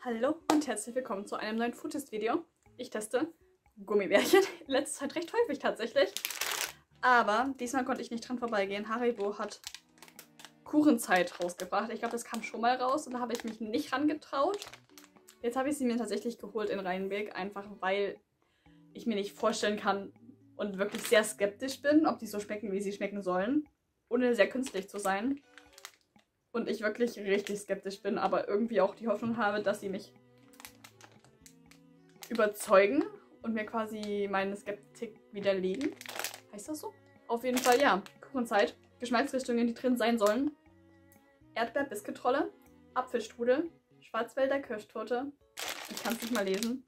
Hallo und herzlich willkommen zu einem neuen Foodtest-Video. Ich teste Gummibärchen, in letzter Zeit recht häufig tatsächlich. Aber diesmal konnte ich nicht dran vorbeigehen. Haribo hat Kuchenzeit rausgebracht. Ich glaube, das kam schon mal raus und da habe ich mich nicht rangetraut. Jetzt habe ich sie mir tatsächlich geholt in Rheinbeck, einfach weil ich mir nicht vorstellen kann und wirklich sehr skeptisch bin, ob die so schmecken, wie sie schmecken sollen, ohne sehr künstlich zu sein. Und ich wirklich richtig skeptisch bin, aber irgendwie auch die Hoffnung habe, dass sie mich überzeugen und mir quasi meine Skeptik widerlegen. Heißt das so? Auf jeden Fall, ja. Kuchenzeit. Geschmacksrichtungen, die drin sein sollen. Erdbeer-Biskuitrolle, Apfelstrudel, Schwarzwälder Kirschtorte. Ich kann es nicht mal lesen.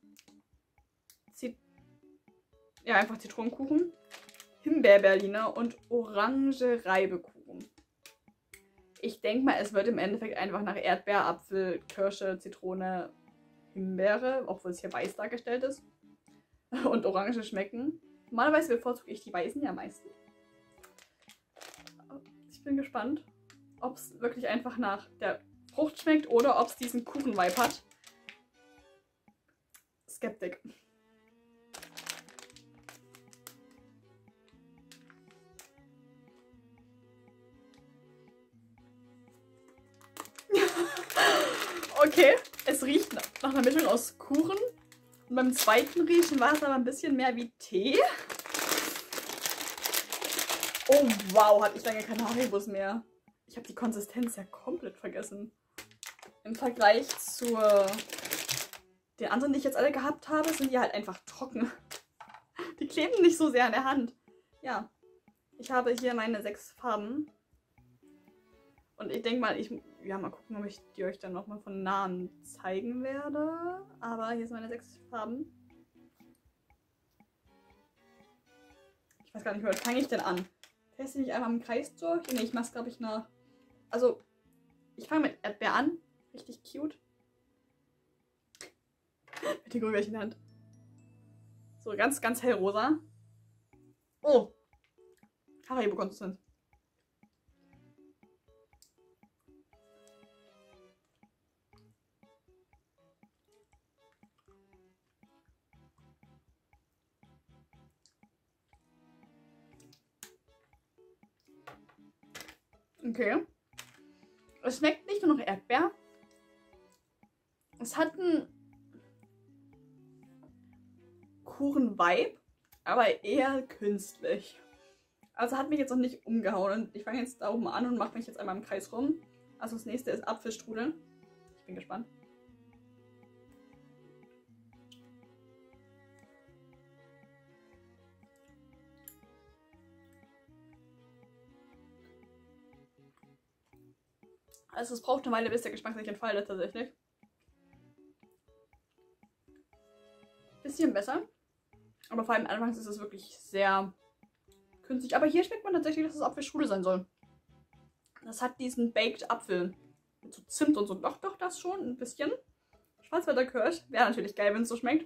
Ja, einfach Zitronenkuchen. Himbeerberliner und Orange Reibekuchen. Ich denke mal, es wird im Endeffekt einfach nach Erdbeer, Apfel, Kirsche, Zitrone, Himbeere, obwohl es hier weiß dargestellt ist, und Orange schmecken. Normalerweise bevorzuge ich die Weißen ja am meisten. Ich bin gespannt, ob es wirklich einfach nach der Frucht schmeckt oder ob es diesen Kuchen-Vibe hat. Skeptik. Okay, es riecht nach einer Mischung aus Kuchen. Und beim zweiten Riechen war es aber ein bisschen mehr wie Tee. Oh wow, hatte ich lange keine Haribos mehr. Ich habe die Konsistenz ja komplett vergessen. Im Vergleich zu den anderen, die ich jetzt alle gehabt habe, sind die halt einfach trocken. Die kleben nicht so sehr an der Hand. Ja, ich habe hier meine 6 Farben. Und ich denke mal, mal gucken, ob ich die euch dann nochmal von nahen zeigen werde. Aber hier sind meine 6 Farben. Ich weiß gar nicht, womit fange ich denn an? Teste ich einmal im Kreis durch? Ne, ich mache es, glaube ich, nach... Also, ich fange mit Erdbeer an. Richtig cute. Mit den Gummibärchen in der Hand. So, ganz, ganz hellrosa. Oh! Haribo-Konsistenz. Okay. Es schmeckt nicht nur nach Erdbeer. Es hat einen Kuchen-Vibe, aber eher künstlich. Also hat mich jetzt noch nicht umgehauen. Und ich fange jetzt da oben an und mache mich jetzt einmal im Kreis rum. Also das nächste ist Apfelstrudel. Ich bin gespannt. Also es braucht eine Weile, bis der Geschmack sich entfaltet tatsächlich. Bisschen besser. Aber vor allem anfangs ist es wirklich sehr künstlich. Aber hier schmeckt man tatsächlich, dass es Apfelstrudel sein soll. Das hat diesen Baked Apfel mit so Zimt und so. Doch, das schon ein bisschen. Schwarzwälder Kirsch. Wäre natürlich geil, wenn es so schmeckt.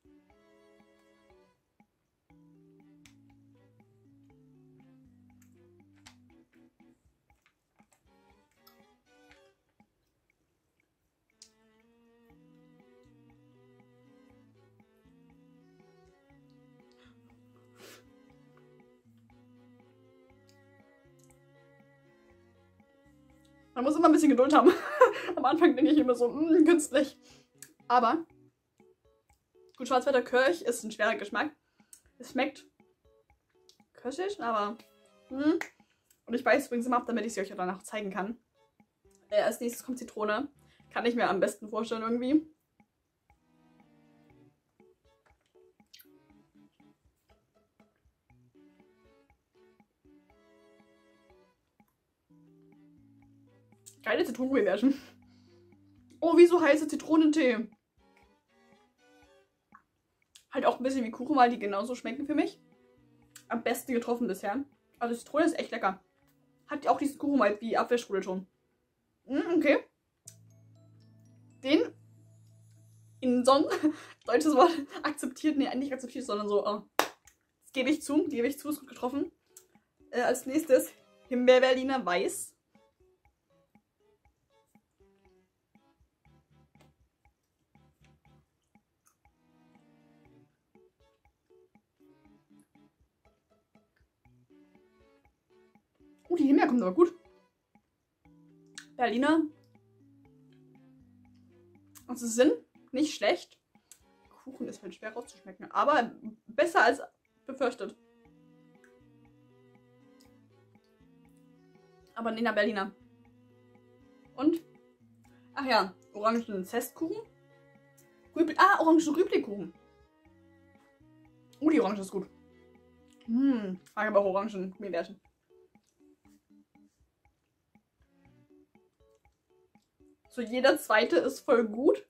Man muss immer ein bisschen Geduld haben. Am Anfang denke ich immer so, künstlich. Aber gut, Schwarzwälder Kirsch ist ein schwerer Geschmack. Es schmeckt kirschig, aber und ich weiß übrigens immer ab, damit ich sie euch danach zeigen kann. Als nächstes kommt Zitrone. Kann ich mir am besten vorstellen irgendwie. Geile Zitronengummibärchen. Oh, wie so heiße Zitronentee. Halt auch ein bisschen wie Kuchen, weil die genauso schmecken für mich. Am besten getroffen bisher. Also Zitrone ist echt lecker. Hat auch diesen Kuchen-Vibe wie Apfelstrudel schon. Okay. Den in so ein deutsches Wort akzeptiert. Nee, nicht akzeptiert, sondern so. Das gebe ich zu, ist gut getroffen. Als nächstes Himbeerberliner Weiß. Die Himbeer kommt aber gut. Berliner. Also sind nicht schlecht. Kuchen ist halt schwer rauszuschmecken, aber besser als befürchtet. Aber Nena Berliner. Und? Ach ja, Orangen-Zestkuchen. Orangen-Rübli-Kuchen. Die Orange ist gut. Mag aber auch Orangen-Gummibärchen. So, jeder zweite ist voll gut.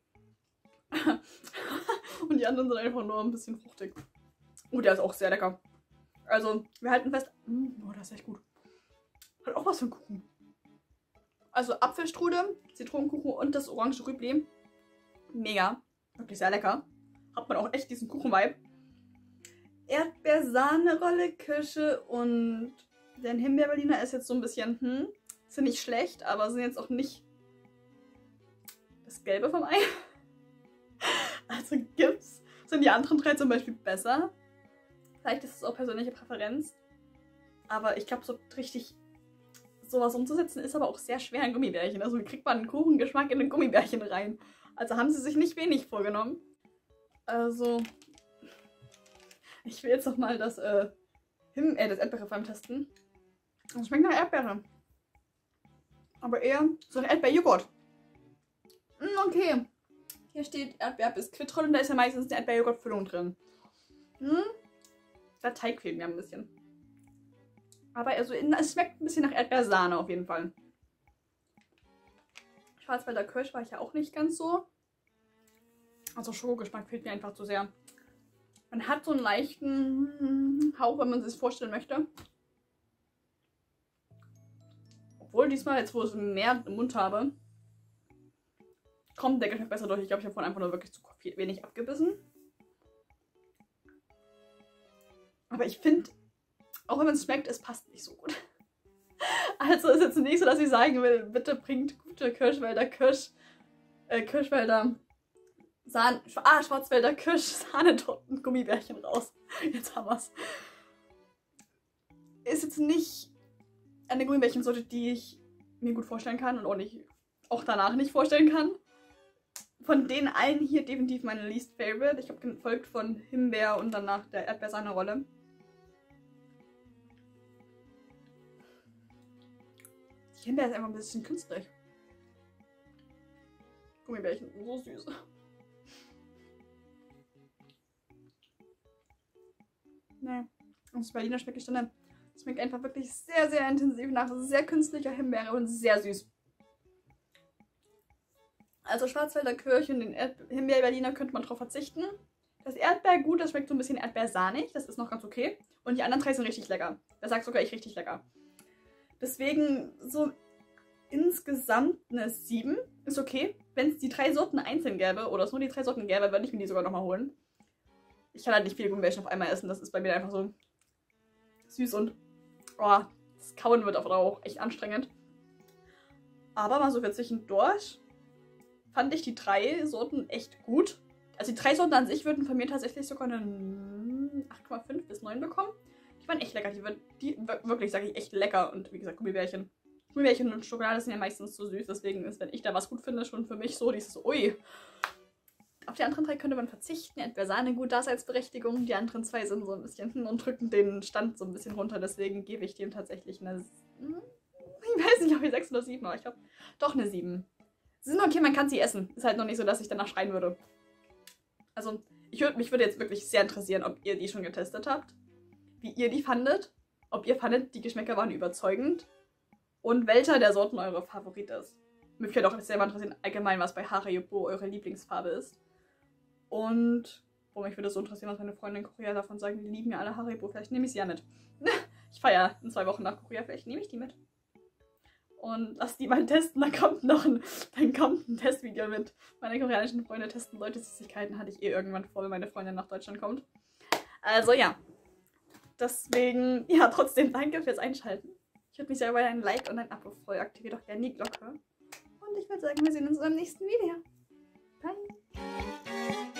Und die anderen sind einfach nur ein bisschen fruchtig. Der ist auch sehr lecker. Also, wir halten fest. Das ist echt gut. Hat auch was für ein Kuchen. Also Apfelstrudel, Zitronenkuchen und das orange Rübli. Mega. Wirklich sehr lecker. Hat man auch echt diesen Kuchen-Vibe. Erdbeersahne-Rolle, Kirsche und der Himbeer-Berliner ist jetzt so ein bisschen, sind nicht schlecht, aber sind jetzt auch nicht das Gelbe vom Ei. Also sind die anderen drei zum Beispiel besser. Vielleicht ist es auch persönliche Präferenz. Aber ich glaube, so richtig sowas umzusetzen ist aber auch sehr schwer in Gummibärchen. Also wie kriegt man einen Kuchengeschmack in ein Gummibärchen rein? Also haben sie sich nicht wenig vorgenommen. Also ich will jetzt nochmal das Erdbeerreform testen. Das schmeckt nach Erdbeere. Aber eher so ein Erdbeerjoghurt. Okay. Hier steht Erdbeerbiskuitrolle und da ist ja meistens eine Erdbeerjoghurt-Füllung drin. Der Teig fehlt mir ein bisschen. Aber also, es schmeckt ein bisschen nach Erdbeersahne auf jeden Fall. Schwarzwälder Kirsch war ich ja auch nicht ganz so. Also Schokogeschmack fehlt mir einfach zu sehr. Man hat so einen leichten Hauch, wenn man sich das vorstellen möchte. Obwohl diesmal, jetzt wo ich mehr im Mund habe, kommt der Geschmack besser durch. Ich glaube, ich habe vorhin einfach nur wirklich zu wenig abgebissen. Aber ich finde, auch wenn man es schmeckt, es passt nicht so gut. Also ist jetzt nicht so, dass ich sagen will, bitte bringt gute Schwarzwälder Kirsch-Sahnetorten Gummibärchen raus. Jetzt haben wir's. Ist jetzt nicht eine Gummibärchensorte, die ich mir gut vorstellen kann und auch danach nicht vorstellen kann. Von den allen hier definitiv meine least favorite. Ich habe gefolgt von Himbeer und danach der Erdbeersahne-Rolle. Die Himbeer ist einfach ein bisschen künstlich. Gummibärchen, so süß. Nee, und das Berliner schmecke ich dann. Es schmeckt einfach wirklich sehr, sehr intensiv nach sehr künstlicher Himbeere und sehr süß. Also Schwarzwälder Kirsch und den Himbeer-Berliner könnte man drauf verzichten. Das Erdbeer gut, das schmeckt so ein bisschen erdbeersahnig, das ist noch ganz okay. Und die anderen drei sind richtig lecker. Das sagt sogar ich richtig lecker. Deswegen so insgesamt eine 7 ist okay. Wenn es die 3 Sorten einzeln gäbe oder es nur die 3 Sorten gäbe, würde ich mir die sogar nochmal holen. Ich kann halt nicht viele Gummibärchen auf einmal essen, das ist bei mir einfach so süß und das Kauen wird auch echt anstrengend. Aber mal so für zwischendurch fand ich die 3 Sorten echt gut. Also die 3 Sorten an sich würden von mir tatsächlich sogar eine 8,5 bis 9 bekommen. Die waren echt lecker. Die wirklich, sage ich, echt lecker. Und wie gesagt, Gummibärchen. Gummibärchen und Schokolade sind ja meistens so süß. Deswegen ist, wenn ich da was gut finde, schon für mich so dieses ui. Auf die anderen 3 könnte man verzichten. Erdbeersahne gut Daseinsberechtigung. Die anderen 2 sind so ein bisschen und drücken den Stand so ein bisschen runter. Deswegen gebe ich dem tatsächlich eine... Ich weiß nicht, ob ich 6 oder 7, aber ich glaube doch eine 7. Sie sind okay, man kann sie essen. Ist halt noch nicht so, dass ich danach schreien würde. Also, mich würde jetzt wirklich sehr interessieren, ob ihr die schon getestet habt. Wie ihr die fandet. Ob ihr fandet, die Geschmäcker waren überzeugend. Und welcher der Sorten eure Favorit ist. Mich würde auch selber interessieren, allgemein, was bei Haribo eure Lieblingsfarbe ist. Und mich würde es so interessieren, was meine Freunde in Korea davon sagen. Die lieben ja alle Haribo. Vielleicht nehme ich sie ja mit. Ich fahre ja in 2 Wochen nach Korea. Vielleicht nehme ich die mit. Und lass die mal testen, dann kommt ein Testvideo mit. Meine koreanischen Freunde testen solche Süßigkeiten, hatte ich irgendwann vor, wenn meine Freundin nach Deutschland kommt. Also ja. Deswegen, ja, trotzdem danke fürs Einschalten. Ich würde mich sehr über ein Like und ein Abo freuen. Aktiviert doch gerne die Glocke. Und ich würde sagen, wir sehen uns beim nächsten Video. Bye.